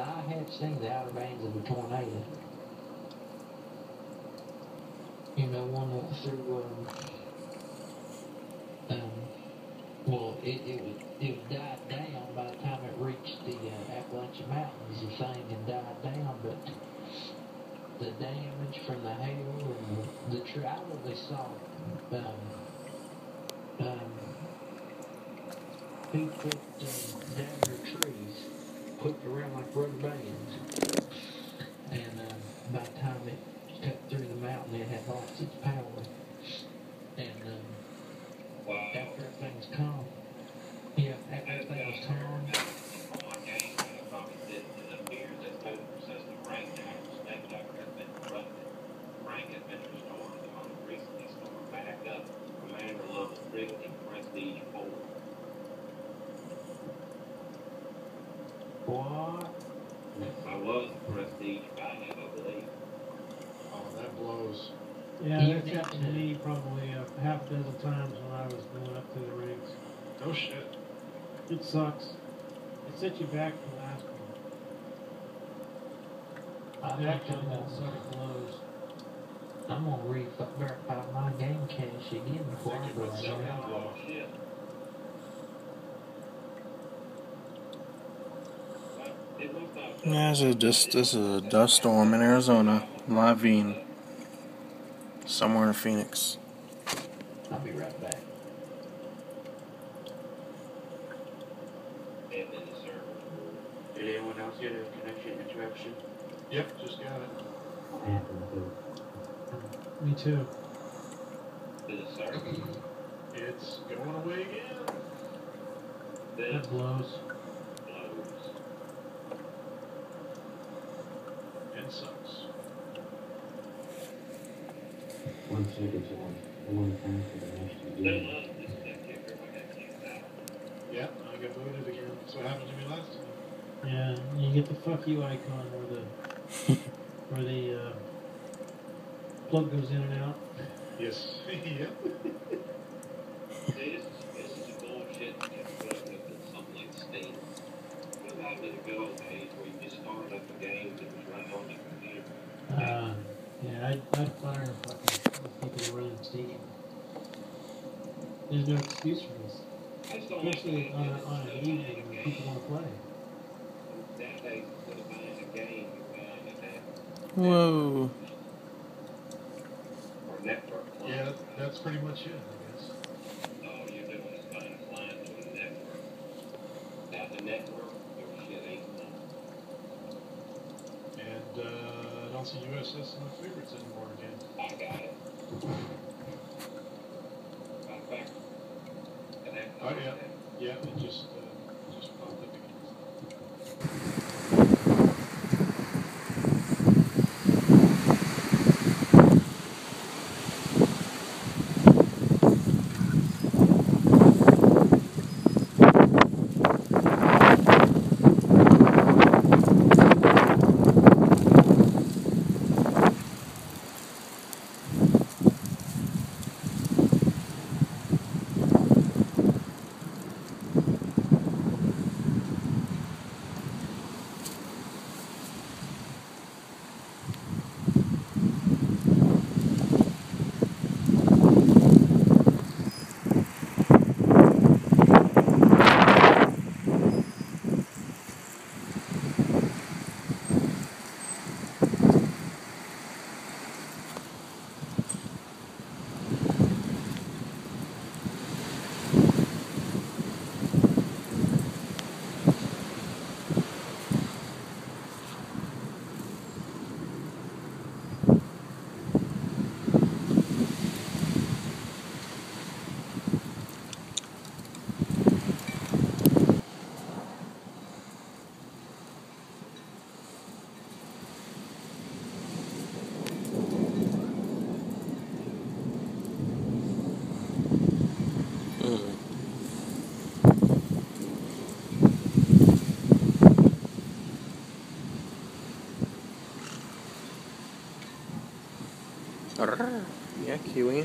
I have seen the outer bands of a tornado. You know, one that through, well, it would die down by the time it reached the Appalachian Mountains. The thing had died down, but the damage from the hail and the tree, I really saw people down their trees put around like rubber bands, and by the time it cut through the mountain, it had lost its power. And after everything's calm, yeah, after everything was calm. Frank has been restored to the most recently stored back up commander level drifting prestige 4. What? I was prestige 5, I believe. Oh, that blows. Yeah, that's happened to me probably half a dozen times when I was going up to the rigs. No shit. It sucks. It sets you back from last one. It actually sucks blows. I'm gonna verify my game cache again before I go there. Oh, shit. Yeah, this is a dust storm in Arizona, Lavine, somewhere in Phoenix. I'll be right back. Did anyone else get a connection interruption? Yep, just got it. Me too. Did it serve? It's going away again. That blows. It sucks. 1 second, so one time for the next again. Yeah, I got booted again. That's what happened to me last time. Yeah, you get the fuck you icon where the plug goes in and out. Yes. Yep. See, this is a bullshit that you put up with something like Steam. What about the good old days where you just started up the game that was running on the computer? Yeah, I'd fire fucking people who run Steam. There's no excuse for this. I just don't like Especially on an evening when people want to play. Nowadays, instead of buying a game, you're buying an app. Whoa. Or network. Yeah, that's pretty much it, I guess. All you're doing is buying a client to a network. Now, the network, your shit ain't fun. And I don't see USS in my favorites anymore again. I got it. Matter of fact, connect. Oh, yeah. Yeah, it just popped up again. Yeah, Kiwi.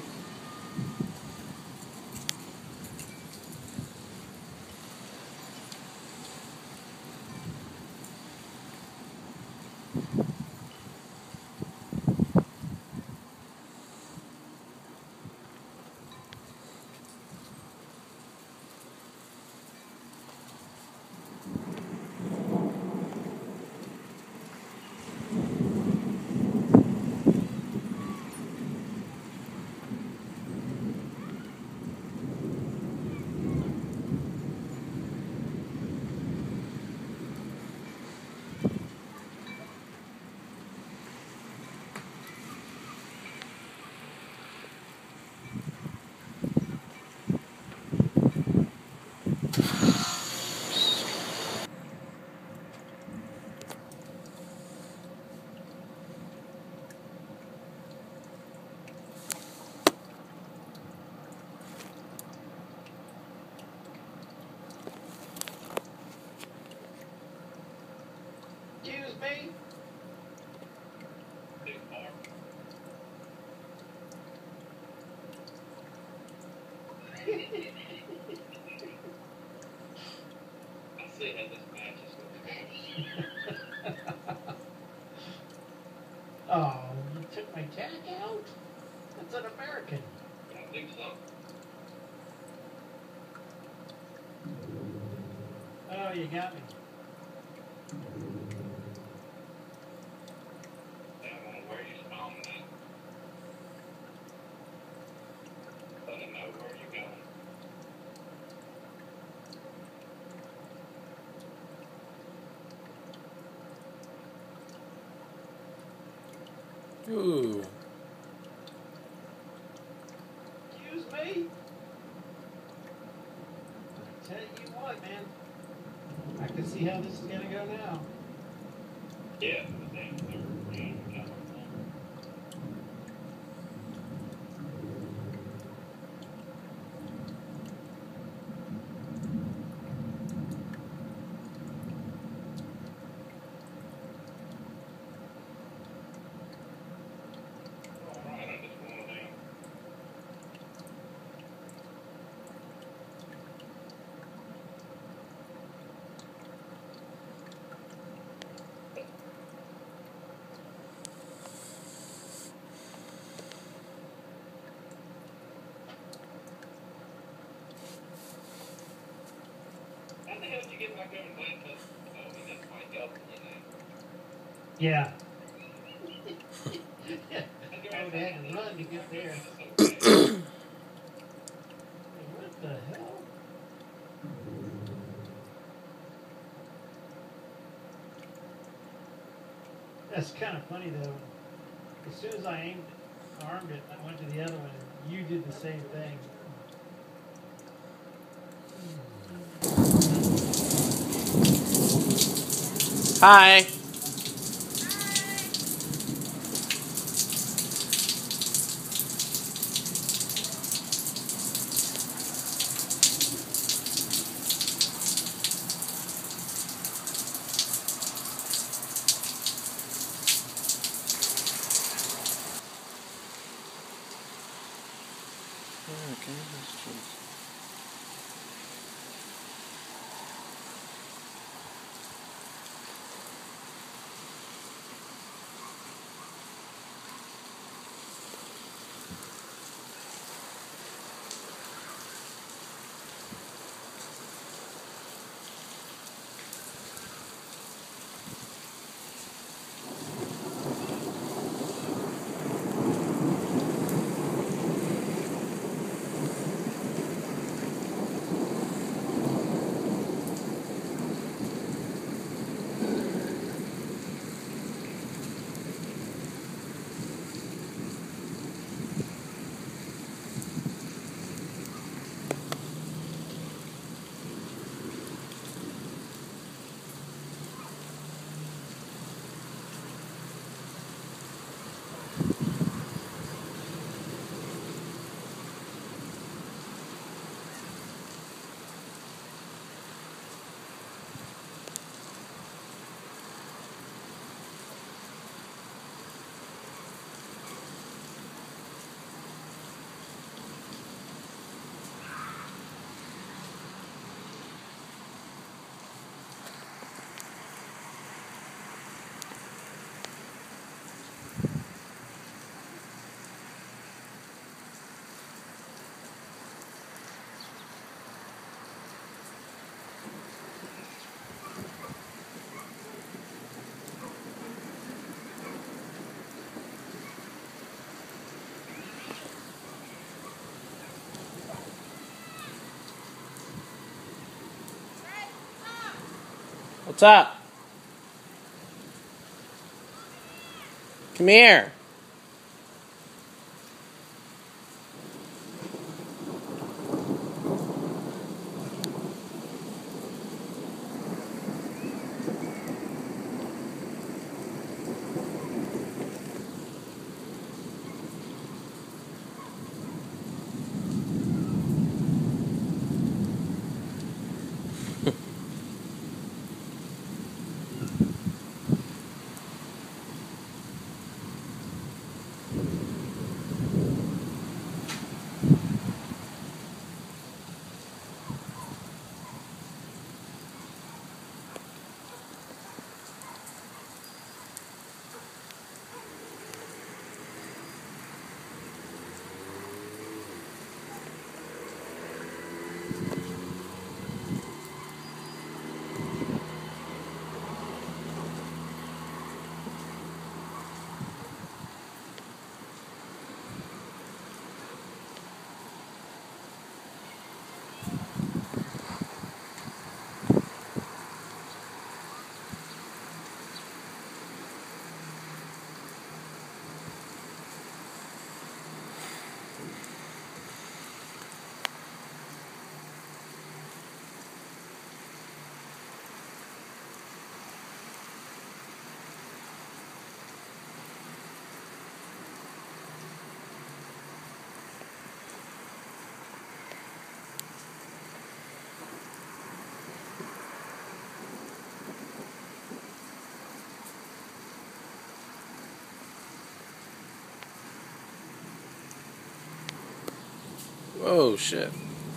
me? Big car. I see how this match is going to go. Oh, you took my tag out? That's an American. I think so. Oh, you got me. Where you spawning at? Let him know where you going. Ooh. Excuse me? I tell you what, man. I can see how this is gonna go now. Yeah, the thing. Alright, I just want to down. How the hell did you get back over and wait till that's my help, you know? Yeah. I I would have had to run to get there. What the hell? That's kind of funny though. As soon as I armed it, I went to the other one and you did the same thing. Hi. Okay, that's true. What's up? Come here. Oh shit.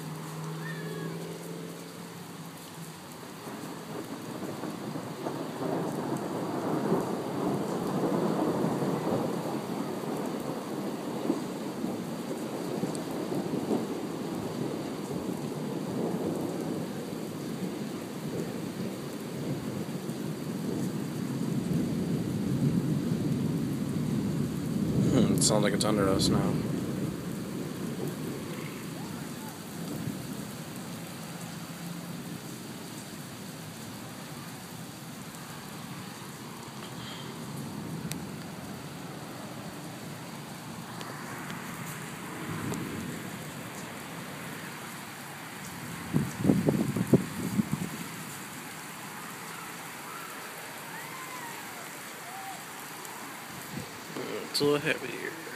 It sounds like it's under us now. It's a little heavier.